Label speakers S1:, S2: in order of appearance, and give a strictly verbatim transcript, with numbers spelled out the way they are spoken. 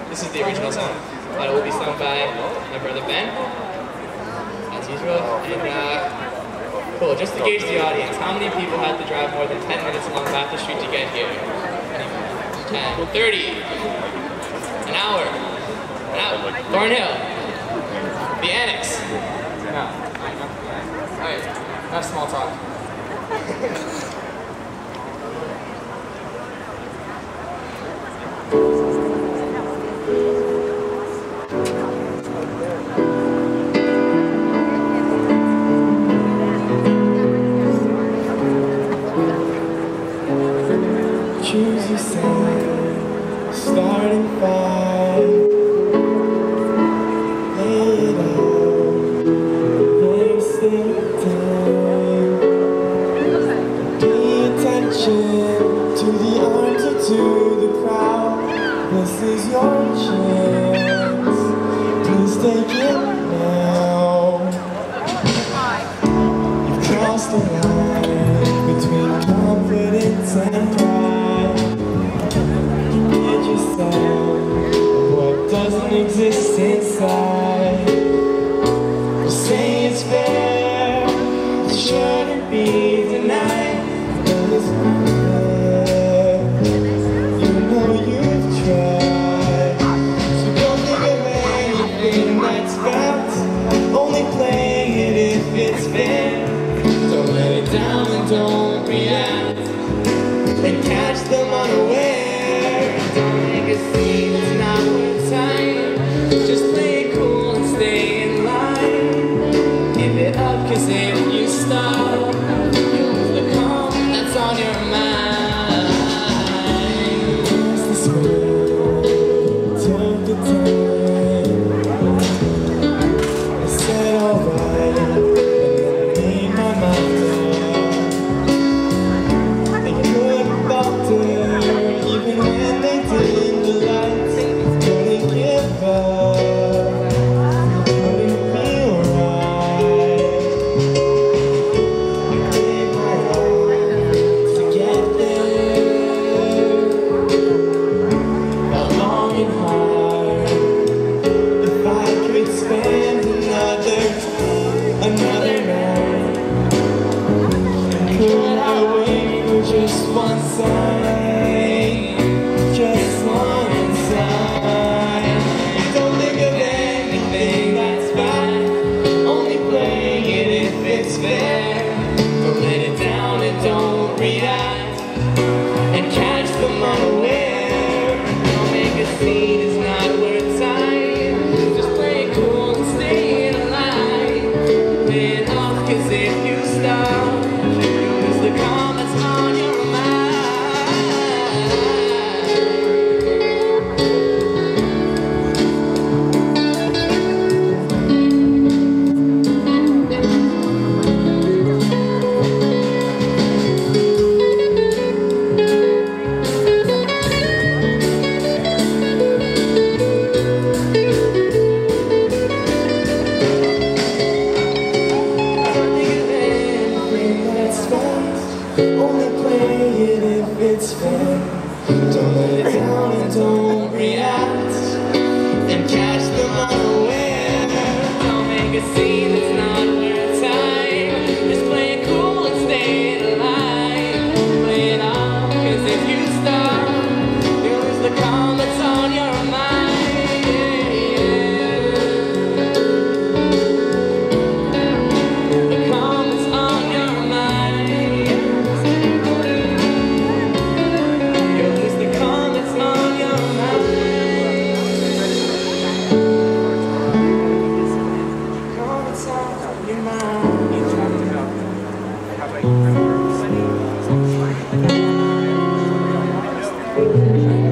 S1: This is the original song. Uh, it will be sung by my brother Ben, as usual. And uh, cool, just to gauge the audience, how many people had to drive more than ten minutes along Bathurst Street to get here? ten, thirty, an hour, an hour, Thornhill, the Annex. No. Alright, enough small talk.
S2: Choose your side, starting five. Lay it out, waste the time. Pay attention to the arms or to the crowd. This is your chance, please take it now. You've crossed the line between confidence and pride. What doesn't exist inside. You say it's fair, it shouldn't be denied. But it's not fair. You know you've tried. So don't think of anything that's fact. Only play it if it's fair. Don't let it down and don't react. And catch them unaware. Don't make a scene, it's not worth time. Just play it cool and stay in line. Give it up, cause if you stop, you'll lose the calm that's on your mind. Where's the smile? Took the time. I said alright, and then I made my mind up. They couldn't falter, even when they did the lights. Couldn't give up, couldn't feel right. I gave my all to get there. Felt long and hard. If I could spend another, another night, could I wait for just one sign? Just one sign. Don't think of anything that's bad. Only play it if it's fair. Don't let it down and don't react. And catch them unaware. Don't make a scene, it's not worth time. Just play it cool and stay in line. Play it off, cause if you stop, you lose the calm that's on your mind. Only play it if it's fair. Don't let it down and don't react. And catch them unaware. Don't make a scene that's not worth time. Just play it cool and stay alive. Play it off, cause if you stop, you'll lose the calm that's on your mind. The calm that's on your mind. You'll lose the calm that's on your mind. Calm that's on your mind. How about you?